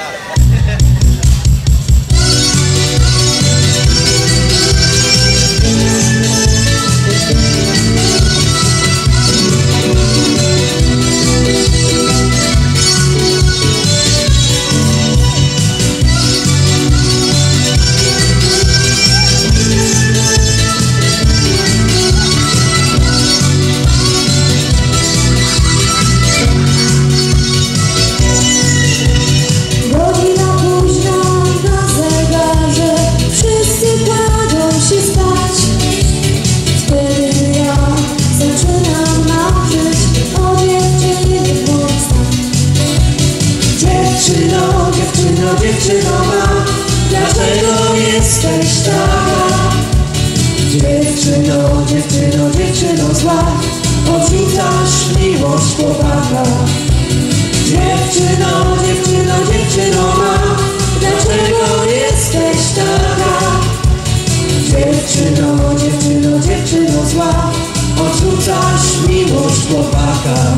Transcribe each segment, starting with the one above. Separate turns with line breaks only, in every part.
Dziewczyno ma, dlaczego jesteś taka? Dziewczyno zła, odrzucasz miłość chłopaka. Dziewczyno ma, dlaczego jesteś taka? Dziewczyno zła, odrzucasz miłość chłopaka.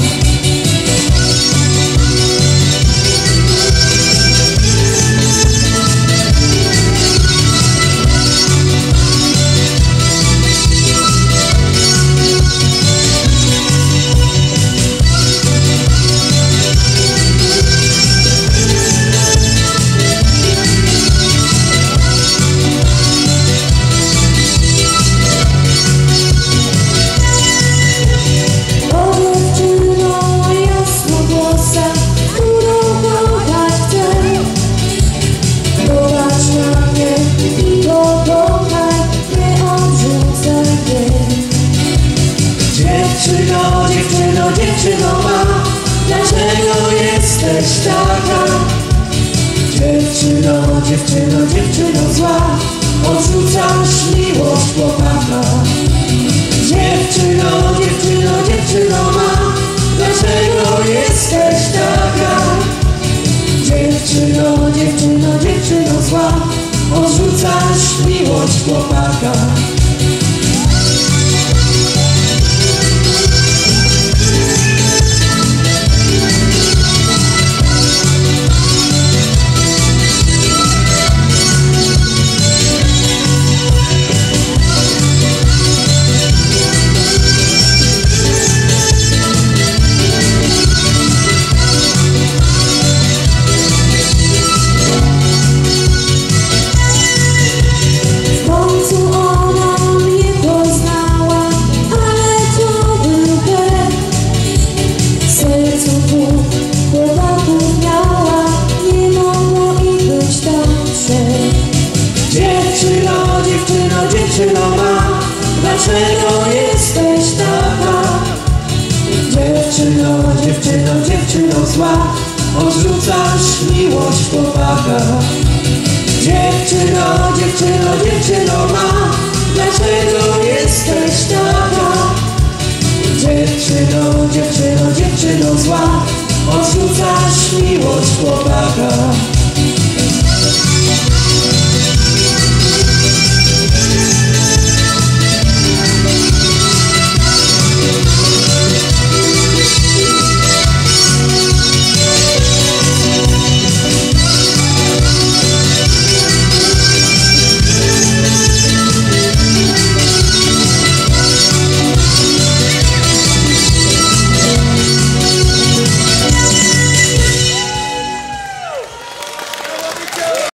Dziewczyno ma, dlaczego jesteś taka? Dziewczyno zła, odrzucasz miłość chłopaka. Dziewczyno ma, dlaczego jesteś taka? Dziewczyno zła, odrzucasz miłość chłopaka. Dziewczyno ma, dlaczego jesteś taka? Dziewczyno zła, odrzucasz miłość chłopaka. Dziewczyno ma, dlaczego jesteś taka? Dziewczyno zła, odrzucasz miłość chłopaka.